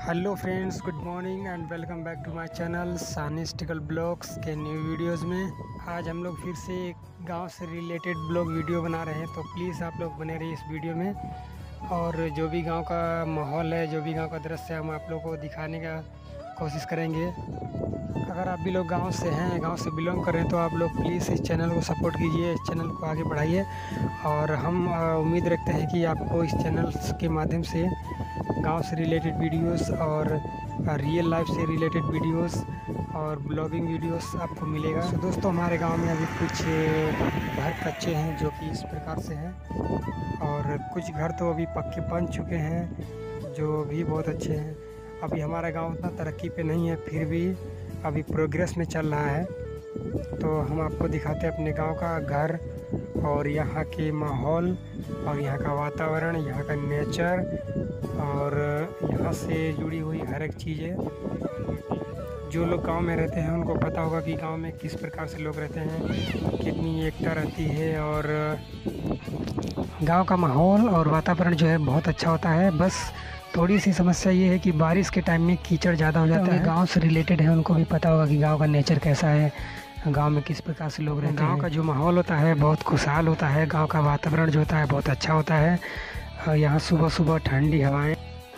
Hello friends, good morning and welcome back to my channel सानिस्टिकल blogs के new videos में। आज हम लोग फिर से एक गांव से रिलेटेड ब्लॉग वीडियो बना रहे हैं, तो प्लीज़ आप लोग बने रहिए इस वीडियो में। और जो भी गांव का माहौल है, जो भी गांव का दृश्य है, हम आप लोग को दिखाने का कोशिश करेंगे। अगर आप भी लोग गांव से हैं, गांव से बिलोंग कर रहे हैं, तो आप लोग प्लीज़ इस चैनल को सपोर्ट कीजिए, इस चैनल को आगे बढ़ाइए। और हम उम्मीद रखते हैं कि आपको इस चैनल के माध्यम से गांव से रिलेटेड वीडियोस और रियल लाइफ से रिलेटेड वीडियोस और ब्लॉगिंग वीडियोस आपको मिलेगा। तो दोस्तों, हमारे गांव में अभी कुछ घर कच्चे हैं जो कि इस प्रकार से हैं, और कुछ घर तो अभी पक्के बन चुके हैं जो भी बहुत अच्छे हैं। अभी हमारा गांव उतना तरक्की पे नहीं है, फिर भी अभी प्रोग्रेस में चल रहा है। तो हम आपको दिखाते हैं अपने गांव का घर और यहाँ के माहौल और यहाँ का वातावरण, यहाँ का नेचर और यहाँ से जुड़ी हुई हर एक चीज़ें। जो लोग गांव में रहते हैं उनको पता होगा कि गांव में किस प्रकार से लोग रहते हैं, कितनी एकता रहती है। और गांव का माहौल और वातावरण जो है बहुत अच्छा होता है। बस थोड़ी सी समस्या ये है कि बारिश के टाइम में कीचड़ ज़्यादा हो जाता है। गांव से रिलेटेड है, उनको भी पता होगा कि गांव का नेचर कैसा है, गांव में किस प्रकार से लोग रहते हैं। गांव का जो माहौल होता है बहुत खुशहाल होता है। गांव का वातावरण जो होता है बहुत अच्छा होता है। यहाँ सुबह सुबह ठंडी हवाएं।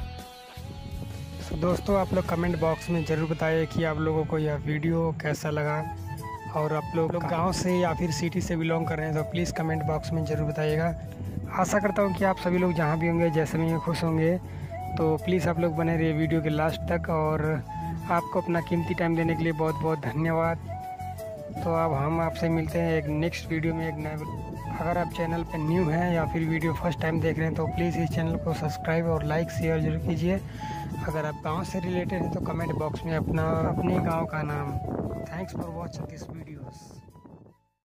तो दोस्तों, आप लोग कमेंट बॉक्स में ज़रूर बताइए कि आप लोगों को यह वीडियो कैसा लगा। और आप लोग गांव से या फिर सिटी से बिलोंग कर रहे हैं तो प्लीज़ कमेंट बॉक्स में ज़रूर बताइएगा। आशा करता हूँ कि आप सभी लोग जहाँ भी होंगे, जैसे में खुश होंगे। तो प्लीज़ आप लोग बने रहिए वीडियो के लास्ट तक। और आपको अपना कीमती टाइम देने के लिए बहुत बहुत धन्यवाद। तो अब हम आपसे मिलते हैं एक नेक्स्ट वीडियो में एक नए। अगर आप चैनल पर न्यू हैं या फिर वीडियो फर्स्ट टाइम देख रहे हैं तो प्लीज़ इस चैनल को सब्सक्राइब और लाइक शेयर जरूर कीजिए। अगर आप गांव से रिलेटेड हैं तो कमेंट बॉक्स में अपने गांव का नाम। Thanks for watching this video.